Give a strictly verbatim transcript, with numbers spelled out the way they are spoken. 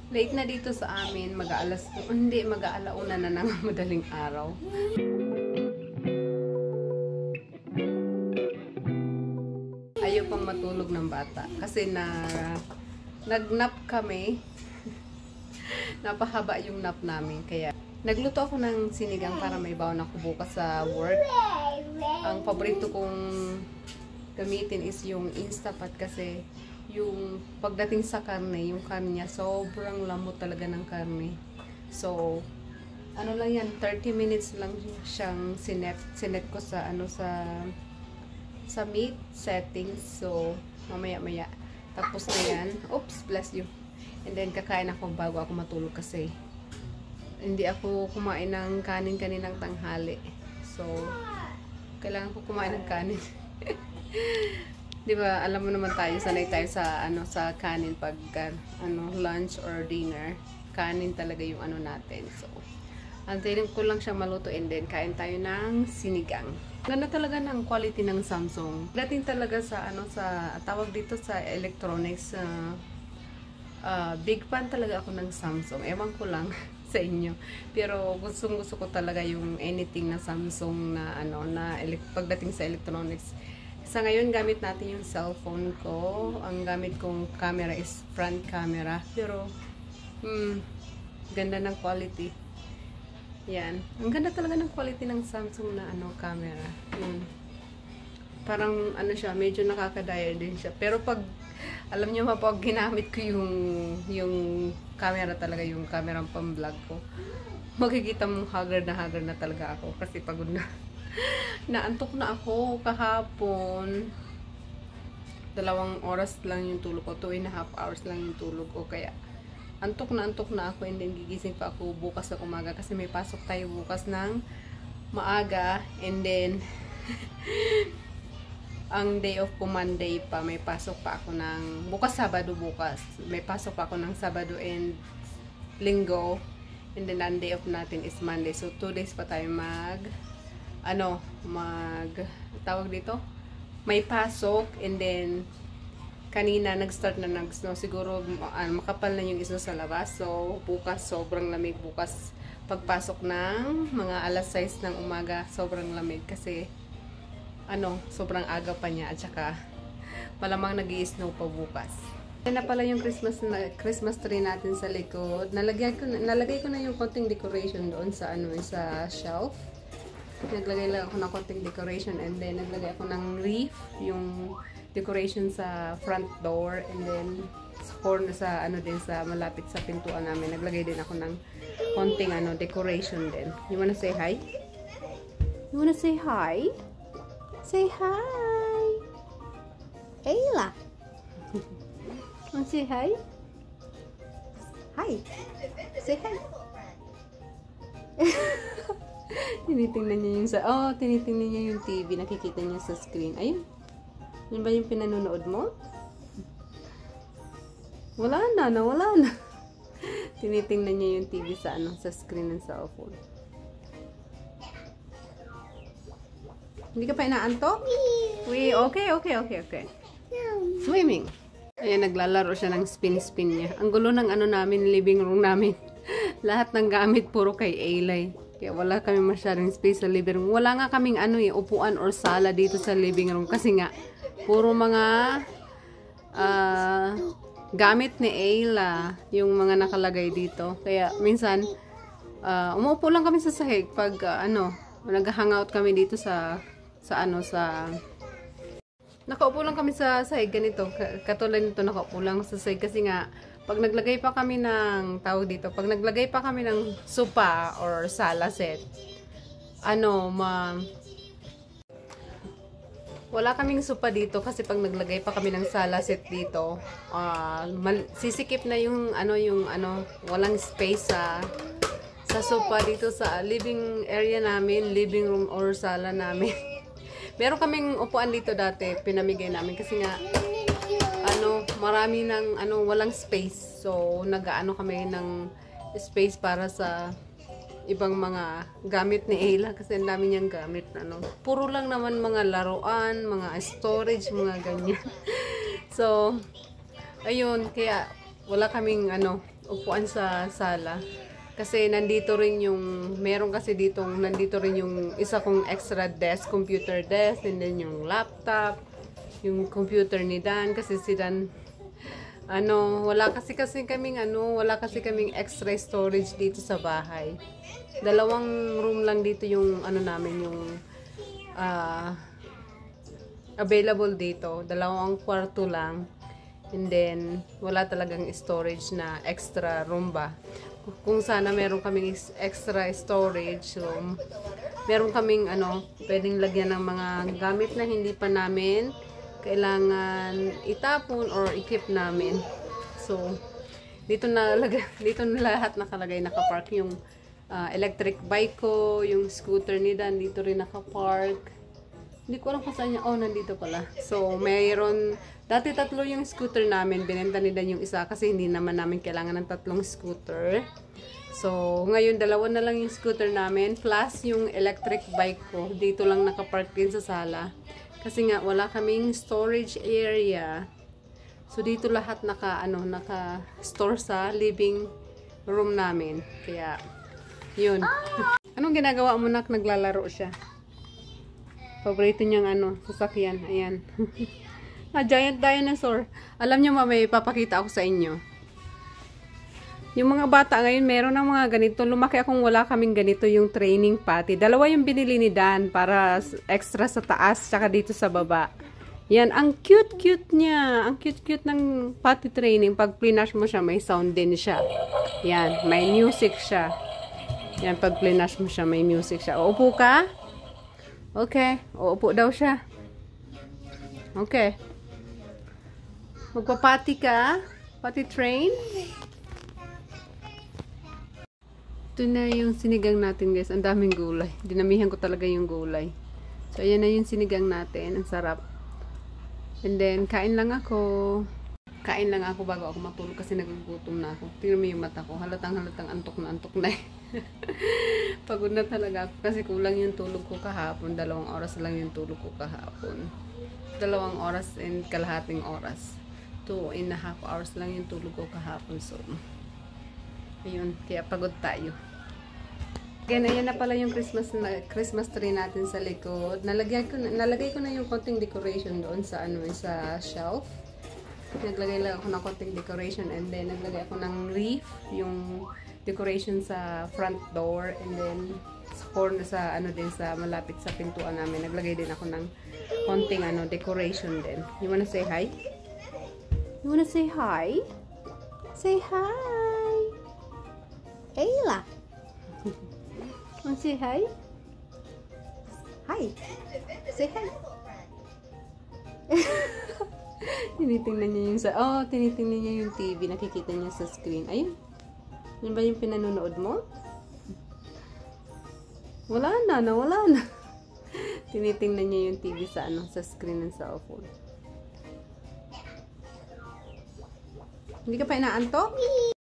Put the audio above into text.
Late na dito sa amin, mag-aalas, hindi, mag-aalauna na ng madaling araw. Ayaw pang matulog ng bata kasi na nag-nap kami. Napahaba yung nap namin, kaya nagluto ako ng sinigang para may baon ako bukas sa work. Ang paborito kong gamitin is yung Instapot kasi yung pagdating sa karne, yung karne niya, sobrang lamot talaga ng karne. So, ano lang yan, thirty minutes lang siyang sinet, sinet ko sa, ano, sa, sa meat settings. So, mamaya-maya. Tapos na yan. Oops, bless you. And then, kakain ako bago ako matulog kasi hindi ako kumain ng kanin kaninang tanghali. So, kailangan ko kumain ng kanin. Di ba, alam mo naman tayo, sanay tayo sa ano sa kanin pag uh, ano lunch or dinner. Kanin talaga yung ano natin. So, antayin ko lang siyang maluto and then kain tayo ng sinigang. Ganda talaga ng quality ng Samsung. Dating talaga sa ano sa tawag dito sa electronics, uh, uh, big fan talaga ako ng Samsung. Ewan ko lang sa inyo. Pero gustong gusto ko talaga yung anything na Samsung na ano na pagdating sa electronics. Sa ngayon, gamit natin yung cellphone ko. Ang gamit kong camera is front camera. Pero, hmm, ganda ng quality. Yan. Ang ganda talaga ng quality ng Samsung na ano camera. Yun. Parang, ano siya, medyo nakakadaya din siya. Pero pag, alam niyo ma, pag ginamit ko yung, yung camera talaga, yung camera pang vlog ko, makikita mong haggard na haggard na talaga ako. Kasi pagod na. Naantok na ako kahapon. Dalawang oras lang yung tulog ko. Two and a half hours lang yung tulog ko. Kaya antok na antok na ako. And then gigising pa ako bukas sa umaga. Kasi may pasok tayo bukas ng maaga. And then ang day off ko Monday pa. May pasok pa ako ng bukas Sabado bukas. May pasok pa ako ng Sabado and Linggo. And then ang day off natin is Monday. So two days pa tayo mag ano, mag, tawag dito, may pasok, and then, kanina, nag-start na nag-snow, siguro, uh, makapal na yung snow sa labas, so, bukas, sobrang lamig, bukas, pagpasok ng mga alas sais ng umaga, sobrang lamig, kasi, ano, sobrang aga pa niya, at saka, malamang nag-i-snow pa bukas. Yan na pala yung Christmas, na, Christmas tree natin sa likod, nalagay ko, nalagay ko na yung konting decoration doon sa, ano, sa shelf. Naglagay lang ako ng konting decoration and then naglagay ako ng wreath, yung decoration sa front door, and then sa corner sa ano din sa malapit sa pintuan namin. Naglagay din ako ng konting ano decoration din. You wanna say hi? You wanna say hi? Say hi! Ayla! Wanna say hi? Hi! Say hi! Tinitingnan niya yung sa... Oh, tinitingnan niya yung T V. Nakikita niya sa screen. Ayun. Yun ba yung pinanonood mo? Wala na. Nawala na. Tinitingnan niya yung T V sa ano, sa screen ng cellphone. Hindi ka pa inaantok? Wait, okay, okay, okay, okay. Swimming. Ayan, naglalaro siya ng spin-spin niya. Ang gulo ng ano namin, living room namin. Lahat ng gamit puro kay Aylay. Kaya wala kami masyadong space sa living room. Wala nga kaming ano eh, upuan or sala dito sa living room. Kasi nga, puro mga uh, gamit ni Ayla yung mga nakalagay dito. Kaya minsan, uh, umuupo lang kami sa sahig pag uh, ano, nag-hangout kami dito sa, sa ano, sa... Nakaupo lang kami sa sahig ganito. Katulad nito, nakaupo lang sa sahig kasi nga, pag naglagay pa kami ng, tawag dito, pag naglagay pa kami ng sopa or sala set, ano, ma, wala kaming sopa dito kasi pag naglagay pa kami ng sala set dito, uh, mal, sisikip na yung, ano, yung, ano, walang space sa, sa sopa dito sa living area namin, living room or sala namin. Meron kaming upuan dito dati, pinamigay namin kasi nga, ano, marami ng ano, walang space. So, nag-aano kami ng space para sa ibang mga gamit ni Ayla kasi ang dami niyang gamit, ano. Puro lang naman mga laruan, mga storage, mga ganyan. So, ayun, kaya wala kaming ano, upuan sa sala. Kasi nandito rin yung, meron kasi ditong, nandito rin yung isa kong extra desk, computer desk, and then yung laptop, yung computer ni Dan, kasi si Dan, ano, wala kasi kasi kaming, ano, wala kasi kaming extra storage dito sa bahay. Dalawang room lang dito yung, ano namin, yung, ah, uh, available dito. Dalawang kwarto lang. And then, wala talagang storage na extra room ba. Kung sana meron kaming extra storage room, meron kaming ano, pwedeng lagyan ng mga gamit na hindi pa namin kailangan itapon or i-keep namin. So, dito na dito na lahat nakalagay, nakapark yung uh, electric bike ko, yung scooter ni Dan dito rin nakapark. Hindi ko alam kung saan niya. Oh, nandito pala. So, mayroon, dati tatlo yung scooter namin. Binenta ni Dan yung isa kasi hindi naman namin kailangan ng tatlong scooter. So, ngayon dalawa na lang yung scooter namin plus yung electric bike ko. Dito lang nakapark din sa sala. Kasi nga, wala kaming storage area. So, dito lahat naka, ano, naka-store sa living room namin. Kaya, yun. Anong ginagawa mo, nak? Naglalaro siya. Paborito niyang ano, sasakyan. Ayan. Ah, giant dinosaur. Alam niyo, mamay, ipapakita ako sa inyo. Yung mga bata ngayon, meron ng mga ganito. Lumaki akong wala kaming ganito yung training potty. Dalawa yung binili ni Dan para extra sa taas, tsaka dito sa baba. Yan, ang cute-cute niya. Ang cute-cute ng potty training. Pag plinash mo siya, may sound din siya. Yan, may music siya. Yan, pag plinash mo siya, may music siya. Uupo ka? Okay. Uupo daw siya. Okay. Magpapati ka? Potty train? Ito na yung sinigang natin, guys. Ang daming gulay. Dinamihan ko talaga yung gulay. So, ayan na yung sinigang natin. Ang sarap. And then, kain lang ako. Kain lang ako bago ako matulog kasi nagugutom na ako. Tingnan mo yung mata ko. Halatang halatang antok na antok na. Pagod na talaga ako kasi kulang yung tulog ko kahapon. Dalawang oras lang yung tulog ko kahapon. Dalawang oras and kalahating oras. Two and a half hours lang yung tulog ko kahapon. So, ayun. Kaya pagod tayo. Again, ayan na pala yung Christmas na, Christmas tree natin sa likod. Nalagay ko, nalagay ko na yung konting decoration doon sa ano sa shelf. Naglagay lang ako ng konting decoration and then naglagay ako ng wreath, yung decoration sa front door, and then sa corner sa ano din sa malapit sa pintuan namin. Naglagay din ako ng konting ano decoration din. You wanna say hi? You wanna say hi? Say hi. Ayla. Wanna say hi? Hi. Say hi. Tinitingnan niya yung sa... Oh, tinitingnan niya yung T V. Nakikita niya sa screen. Ayun. Yun ba yung pinanonood mo? Wala na. Nawala na. Tinitingnan niya yung T V sa ano, sa screen ng cellphone. Hindi ka pa inaantok?